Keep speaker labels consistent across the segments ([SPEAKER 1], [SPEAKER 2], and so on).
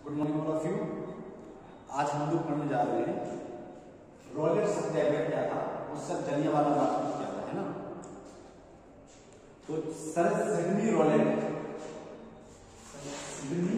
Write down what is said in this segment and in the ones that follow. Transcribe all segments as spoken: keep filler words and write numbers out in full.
[SPEAKER 1] Good morning all of you. आज हम लोग पढ़ने जा रहे हैं रॉलेट सत्याग्रह क्या था, उससे जलियांवाला बाग क्या था, है ना। तो sir Sydney Rowlatt Sydney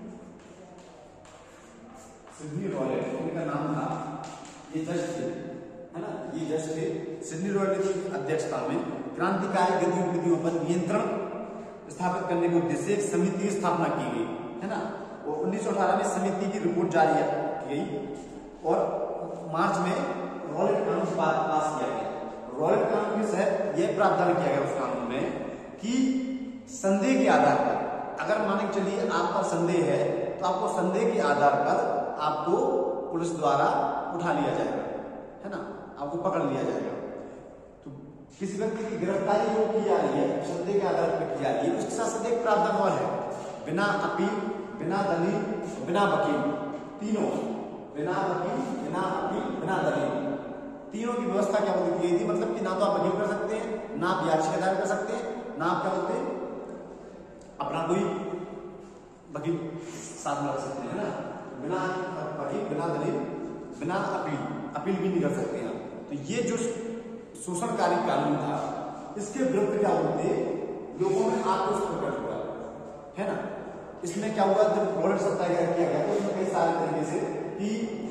[SPEAKER 1] Sydney Rowlatt उनका नाम था। ये जज थे, है ना, ये जज थे। सिडनी रॉलेट की अध्यक्षता में क्रांतिकारी गतिविधियों पर नियंत्रण स्थापित करने के उद्देश्य से एक समिति की स्थापना की गई, है ना। वो उन्नीस सौ अठारह में समिति की रिपोर्ट जारी की गई और मार्च में रॉलेट कानून पास किया गया। रॉलेट कानून के तहत यह प्रावधान किया गया उस कानून में कि संदेह के आधार पर, अगर मान के चलिए आप पर संदेह है तो आपको संदेह के आधार पर आपको पुलिस द्वारा उठा लिया जाएगा, है ना, आपको पकड़ लिया जाएगा। तो किसी व्यक्ति की गिरफ्तारी जो की जा रही है संदेह के आधार पर की जा रही है, उसके साथ साथ एक प्रावधान और है, बिना अपील, बिना दलील, बिना वकील, तीनों, बिना वकील, बिना अपील, बिना दलील, तीनों की व्यवस्था क्या बोलती गई थी। मतलब कि ना तो आप वकील कर सकते हैं, ना आप याचिका दायर कर सकते हैं, ना आप क्या बोलते हैं अपना कोई वकील साथ में रख सकते हैं, ना, बिना वकील, बिना दलील, बिना अपील, अपील भी नहीं कर सकते हैं। तो ये जो शोषणकारी कानून था इसके विरुद्ध क्या बोलते लोगों में आक्रोश प्रकट हुआ, है ना। इसमें क्या हुआ, जब रॉलेट सत्याग्रह किया गया तो इसमें कई सारे तरीके से कि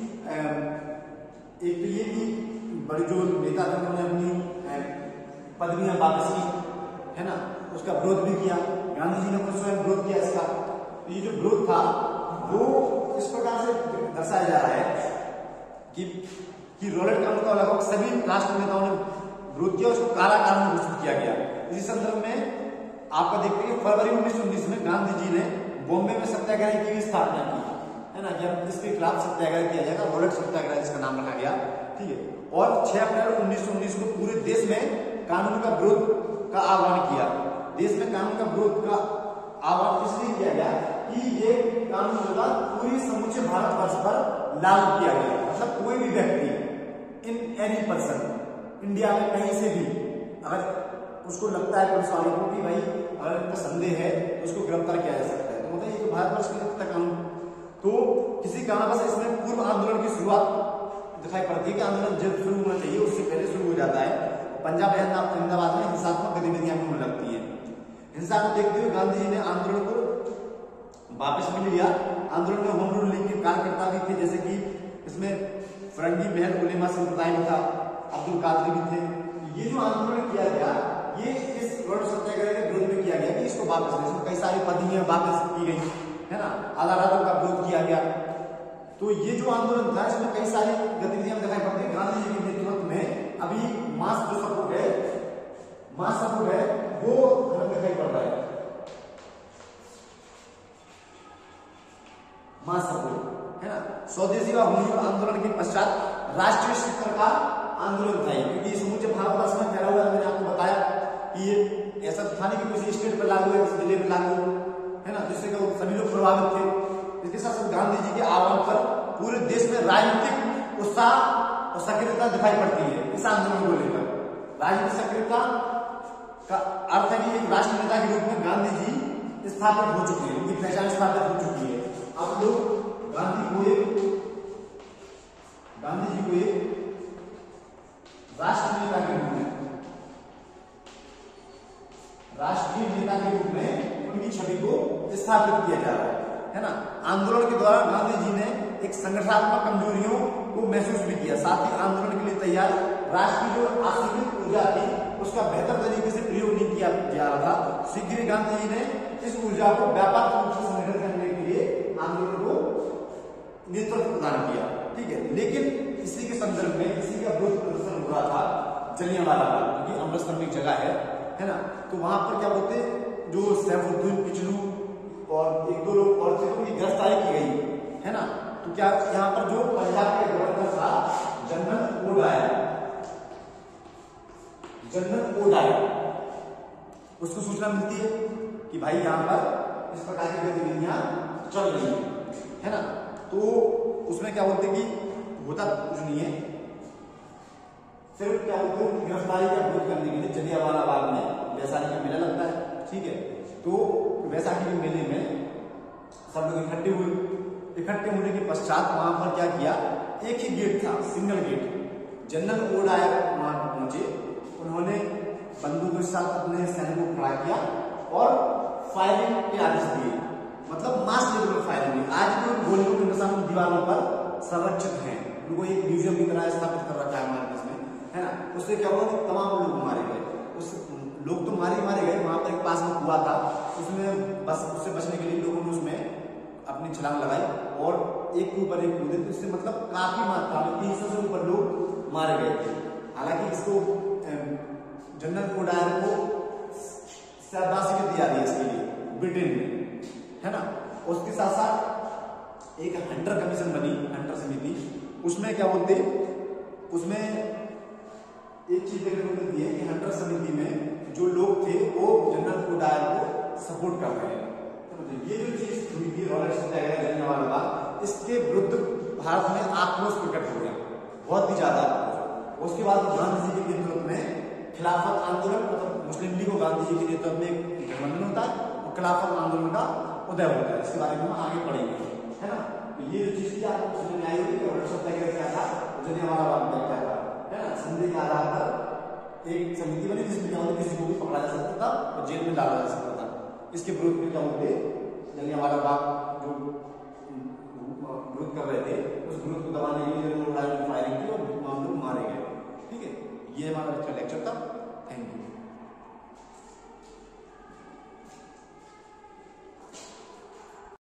[SPEAKER 1] एक तो ये कि बड़े जो नेता थे उन्होंने अपनी पदवियां वापस की, है ना, उसका विरोध भी किया। गांधी जी ने खुद स्वयं विरोध किया इसका। तो ये जो विरोध था वो इस प्रकार से दर्शाया जा रहा है कि कि रॉलेट कानून का लगभग सभी राष्ट्र नेताओं ने विरोध किया, उसको काला कानून घोषित किया गया। इसी संदर्भ में आपका देखते हैं फरवरी उन्नीस सौ उन्नीस में गांधी जी ने बॉम्बे में सत्याग्रह की भी स्थापना की, है ना, कि अब इसके खिलाफ सत्याग्रह किया जाएगा, रॉलेट सत्याग्रह जिसका नाम रखा गया, ठीक है। और छह अप्रैल उन्नीस सौ उन्नीस को पूरे देश में कानून का विरोध का आह्वान किया। देश में कानून का विरोध का आह्वान इसलिए किया गया कि ये कानून जो पूरी समूचे भारतवर्ष पर लागू किया गया। मतलब कोई भी व्यक्ति इन एनी पर्सन इंडिया में कहीं से भी अगर उसको लगता है पुलिस वाले को कि भाई अगर इनका संदेह है तो उसको गिरफ्तार किया जा सकता है। तो मतलब ये तो भारतवर्ष के लिए कानून। तो किसी कारणवश इसमें पूर्व आंदोलन की शुरुआत दिखाई पड़ती है कि आंदोलन जब शुरू होना चाहिए उससे पहले शुरू हो जाता है। पंजाब अहमदाबाद में हिंसात्मक गतिविधियां भी होने लगती है। हिंसा को देखते हुए गांधी जी ने आंदोलन को वापस भी लिया। आंदोलन में होम रूल लीग के कार्यकर्ता भी थे, जैसे कि इसमें फरंगी महल उलेमा संप्रदाय में था, अब्दुल कादरी भी थे। ये जो आंदोलन किया गया ये इस रॉलेट सत्याग्रह के विरोध में किया गया कि इसको वापस ले, इसमें कई सारी पदवियां वापस की गई, है ना, अदालतों का विरोध किया गया। तो ये जो आंदोलन था इसमें कई सारी गतिविधियां दिखाई पड़ती है। गांधी जी के नेतृत्व में अभी मास जो सपोर्ट है, मास सपोर्ट है वो हमें दिखाई पड़ रहा है, मास सपोर्ट, है ना। स्वदेशी व होम रूल आंदोलन के पश्चात राष्ट्रीय स्तर का आंदोलन था, क्योंकि समूचे भारतवर्ष में फैला हुआ है। मैंने आपको बताया कि ये ऐसा था नहीं कि किसी स्टेट पर लागू है, किसी जिले में लागू, है ना, जिससे सभी लोग प्रभावित थे। इसके साथ साथ गांधी जी के आह्वान पर पूरे देश में राजनीतिक उत्साह और सक्रियता दिखाई पड़ती है इस आंदोलन को लेकर। राजनीतिक सक्रियता का अर्थ है कि एक राष्ट्र नेता के रूप में गांधी जी स्थापित हो चुके हैं, उनकी पहचान स्थापित हो चुकी है। अब लोग गांधी को एक गांधी जी को एक राष्ट्रीय नेता के रूप में राष्ट्रीय नेता के रूप में उनकी छवि को स्थापित किया जा रहा है, है ना। आंदोलन के दौरान गांधी जी ने एक संगठनात्मक कमजोरियों को महसूस भी किया। साथ ही आंदोलन के लिए तैयार राष्ट्र की जो आसीमित ऊर्जा थी उसका बेहतर तरीके से प्रयोग नहीं किया जा रहा था। शीघ्र ही गांधी जी ने इस ऊर्जा को व्यापक रूप से संगठित करने के लिए आंदोलन को नेतृत्व प्रदान किया, ठीक है। लेकिन इसी के संदर्भ में इसी का विरोध प्रदर्शन हुआ था जलियांवाला बाग, क्योंकि अमृतसर में एक जगह है, है ना। तो वहां पर क्या बोलते जो सैफुद्दीन किचलू और एक दो लोग और थे उनकी गिरफ्तारी की गई, है ना। तो क्या यहाँ पर जो पंजाब के गवर्नर था जनरल ओडायर, जनरल ओडायर, उसको सूचना मिलती है कि भाई यहाँ पर इस प्रकार की गतिविधियां चल रही है, है ना। तो उसमें क्या बोलते कि होता कुछ नहीं है, सिर्फ क्या बोलते हैं गिरफ्तारी का विरोध करने के लिए जलियांवाला बाग में वैशाली का मेला लगता है, ठीक है। तो वैशाली के मेले में सब लोग इकट्ठे हुए, इकट्ठे होने के पश्चात वहां पर क्या किया, एक ही गेट था, सिंगल गेट। जनरल ओडायर वहां पहुंचे, उन्होंने बंदूक के साथ अपने सैनिकों को खड़ा किया और फायरिंग के आदेश दिए, मतलब मास लेवल पर फायरिंग हुई। आज भी उन गोलियों के निशान दीवारों पर संरक्षित हैं, उनको एक म्यूजियम की तरह स्थापित कर रखा है हमारे देश में, है ना। उससे क्या हुआ कि तमाम लोग मारे गए, उस लोग तो मारे मारे गए। वहां पर एक पास में कुआ था, उसमें बस उससे बचने के लिए लोगों ने उसमें अपनी छलांग लगाई और एक के ऊपर एक कूदे, तो इससे मतलब काफी मात्रा में तीन सौ से ऊपर लोग मारे गए थे। हालांकि इसको जनरल ओडायर को शाबाशी दी जा रही है इसके लिए ब्रिटेन में, है ना। उसके साथ साथ एक हंटर कमीशन बनी, हंटर समिति, उसमें क्या बोलते, उसमें एक चीज देखने को मिलती है कि हंटर समिति में जो लोग थे वो जनरल ओडायर को सपोर्ट कर रहे हैं। तो ये जो चीज हुई थी रॉलेट सत्याग्रह करने वाला बात, इसके विरुद्ध भारत में आक्रोश प्रकट हो गया, बहुत ही ज्यादा। उसके बाद गांधी जी के नेतृत्व में खिलाफत आंदोलन, मतलब मुस्लिम लीग को गांधी जी के नेतृत्व में एक गठबंधन होता है और खिलाफत आंदोलन का उदय होता है। इसके बारे में हम आगे पढ़ेंगे, है ना। तो ये जो चीज थी आपको समझ में आई होगी कि रॉलेट सत्याग्रह क्या था, जलियांवाला बाग में क्या था, है ना। संधि के आधार पर एक समिति बनी जिसमें क्या होता, किसी को भी पकड़ा जा सकता था और जेल में डाला जा सकता था। इसके विरोध में क्या होते, जलियांवाला बाग जो विरोध कर रहे थे, उस विरोध को दबाने के लिए फायरिंग की और लोग मारे गए। ठीक है, ये हमारा लेक्चर था। Thank you.